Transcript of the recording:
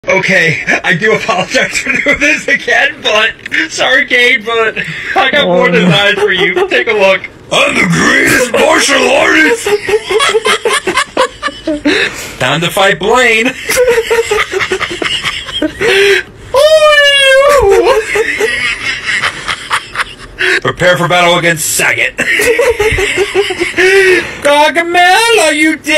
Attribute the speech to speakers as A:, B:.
A: Okay, I do apologize for doing this again, but sorry, Kane, but I got more designs for you. Take a look. I'm the greatest martial artist. Time to fight Blaine. Prepare for battle against Sagat. Gargamel, are you dead?